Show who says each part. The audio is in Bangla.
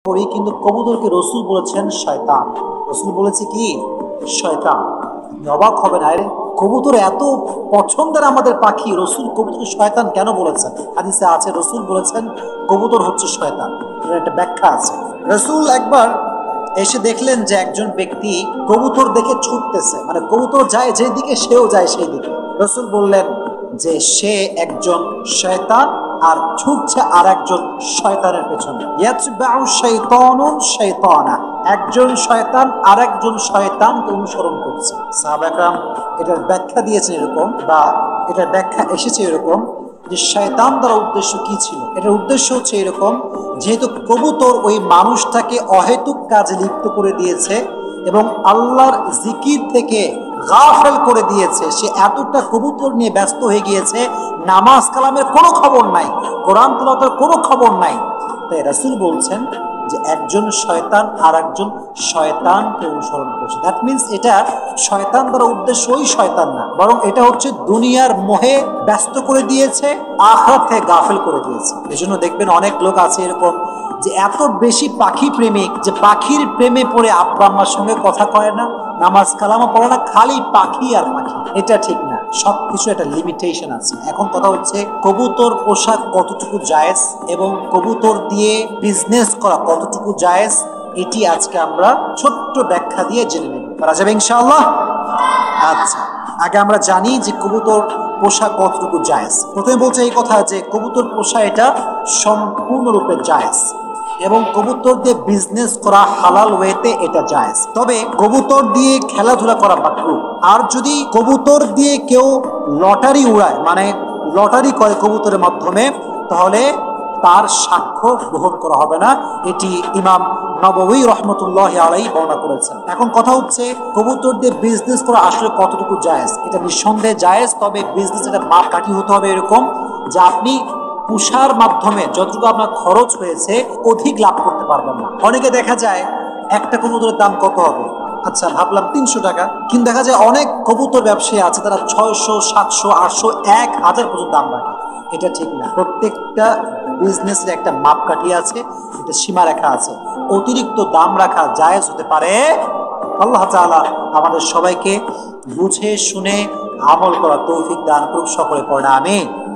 Speaker 1: করি, কিন্তু কবুতরকে রসুল বলেছেন শয়তান। রসুল বলেছে কি? শয়তান। অবাক হবে না রে, কবুতর এত পছন্দের আমাদের পাখি, রসুল কবুতরকে শয়তান কেন বলেছেন? হাদিসে আছে রসুল বলেছেন কবুতর হচ্ছে শয়তান। এর একটা ব্যাখ্যা আছে। রসুল একবার এসে দেখলেন যে একজন ব্যক্তি কবুতর দেখে ছুটতেছে, মানে কবুতর যায় যেদিকে সেও যায় সেই দিকে। রসুল বললেন যে সে একজন শয়তান আর ছুটছে আর একজন শয়তানের পেছনে। ইয়াতবাউ শাইতানুন শাইতানা, একজন শয়তান আর একজন শয়তানকে অনুসরণ করছে। সাহাবায়ে কেরাম এটার ব্যাখ্যা দিয়েছেন এরকম, বা এটার ব্যাখ্যা এসেছে এরকম যে শয়তান দ্বারা উদ্দেশ্য কি ছিল। এটার উদ্দেশ্য হচ্ছে এরকম, যেহেতু কবুতর ওই মানুষটাকে অহেতুক কাজে লিপ্ত করে দিয়েছে এবং আল্লাহর জিকির থেকে গাফেল করে দিয়েছে, সে এতটা কবুতর নিয়ে ব্যস্ত হয়ে গিয়েছে, নামাজ কালামের কোনো খবর নাই, কোরআন তেলাওয়াতের কোনো খবর নাই। তাই রাসূল বলছেন যে একজন শয়তান আর একজন শয়তানকে অনুসরণ করছে। দ্যাট মিনস এটা শয়তান দ্বারা উদ্দেশ্য ওই শয়তান না, বরং এটা হচ্ছে দুনিয়ার মোহে ব্যস্ত করে দিয়েছে, আখিরাত থেকে গাফেল করে দিয়েছে। এজন্য দেখবেন অনেক লোক আছে এরকম যে এত বেশি পাখি প্রেমিক যে পাখির প্রেমে পড়ে আব্বা আম্মার সঙ্গে কথা কয় না, নামাজ কালামও পড়ে না, খালি পাখি আর পাখি। এটা ঠিক না, সবকিছু একটা লিমিটেশন আছে। এখন কথা হচ্ছে কবুতর পোষা কতটুকু জায়েজ এবং কবুতর দিয়ে বিজনেস করা কতটুকু জায়েজ, এটি আজকে আমরা ছোট্ট ব্যাখ্যা দিয়ে জেনে নেব। পারা যাবে ইনশাআল্লাহ? আচ্ছা, আগে আমরা জানি যে কবুতর পোষা কতটুকু জায়েজ। প্রথমে বলছে এই কথা যে কবুতর পোষা এটা সম্পূর্ণরূপে জায়েজ এবং কবুতর দিয়ে বিজনেস করা হালাল ওয়েতে এটা জায়েজ। তবে কবুতর দিয়ে খেলাধুলা করা মাকরুহ। আর যদি কবুতর দিয়ে কেউ লটারি উড়ায়, মানে লটারি করে কবুতরের মাধ্যমে, তাহলে তার সাক্ষ্য গ্রহণ করা হবে না। এটি ইমাম নববী রহমতুল্লাহ আলাইহি বর্ণনা করেছেন। এখন কথা হচ্ছে কবুতর দিয়ে বিজনেস করা আসলে কতটুকু জায়েজ? এটা নিঃসন্দেহে জায়েজ, তবে বিজনেস এটা মাপকাঠি হতে হবে এরকম যে আপনি পুষার মাধ্যমে যতটুকু আপনার খরচ হয়েছে অধিক লাভ করতে পারবেন না। অনেকে দেখা যায় একটা কবুতরের দাম কত হবে, আচ্ছা ভাবলাম 300 টাকা, কিন্তু দেখা যায় অনেক কবুতর ব্যবসায়ী আছে তারা 600, 700, 800, 1000 পর্যন্ত দাম রাখে। এটা ঠিক না। প্রত্যেকটা বিজনেসের একটা মাপকাঠি আছে, একটা সীমারেখা আছে। অতিরিক্ত দাম রাখা জায়েজ হতে পারে। আল্লাহ তাআলা আমাদের সবাইকে বুঝে শুনে আমল করা তৌফিক দান করুক। সকলে পড়ে আমিন।